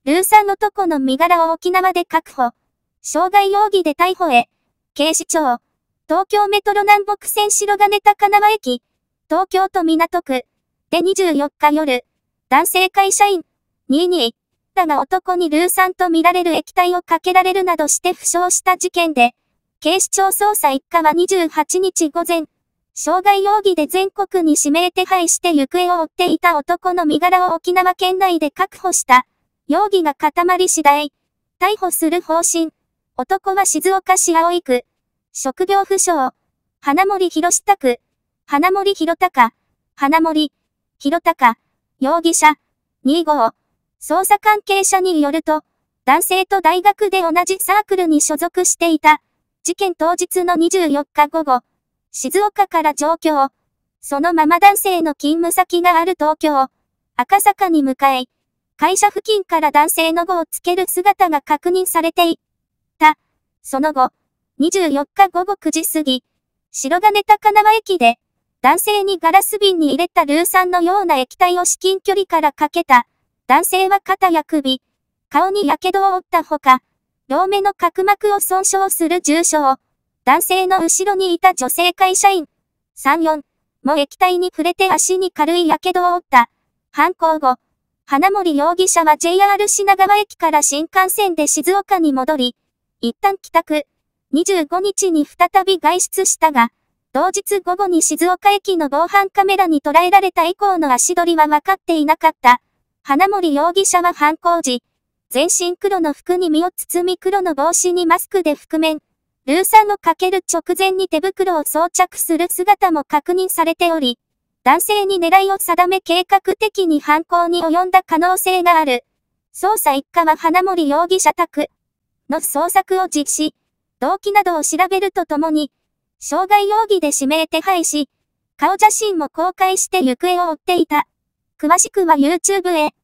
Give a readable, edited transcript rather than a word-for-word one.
ルーさん男の身柄を沖縄で確保。傷害容疑で逮捕へ。警視庁。東京メトロ南北線白金高輪駅。東京都港区。で24日夜。男性会社員。22。だが男にルー酸と見られる液体をかけられるなどして負傷した事件で、警視庁捜査一課は28日午前、傷害容疑で全国に指名手配して行方を追っていた男の身柄を沖縄県内で確保した。容疑が固まり次第、逮捕する方針。男は静岡市葵区。職業不詳。花森弘下区。花森弘隆。花森弘隆。容疑者。25。捜査関係者によると、男性と大学で同じサークルに所属していた。事件当日の24日午後、静岡から上京。そのまま男性の勤務先がある東京、赤坂に向かい、会社付近から男性の後をつける姿が確認されていた。その後、24日午後9時過ぎ、白金高輪駅で、男性にガラス瓶に入れたルー酸のような液体を至近距離からかけた。男性は肩や首、顔に火傷を負ったほか、両目の角膜を損傷する重傷。男性の後ろにいた女性会社員、34も液体に触れて足に軽い火傷を負った。犯行後、花森容疑者は JR 品川駅から新幹線で静岡に戻り、一旦帰宅。25日に再び外出したが、同日午後に静岡駅の防犯カメラに捉えられた以降の足取りは分かっていなかった。花森容疑者は犯行時、全身黒の服に身を包み黒の帽子にマスクで覆面。ルー酸をかける直前に手袋を装着する姿も確認されており、男性に狙いを定め計画的に犯行に及んだ可能性がある。捜査一課は花森容疑者宅の捜索を実施、動機などを調べるとともに、傷害容疑で指名手配し、顔写真も公開して行方を追っていた。詳しくは YouTube へ。